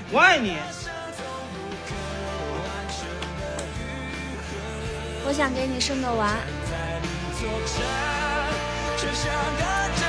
我爱你。 我想给你生个娃。 却像个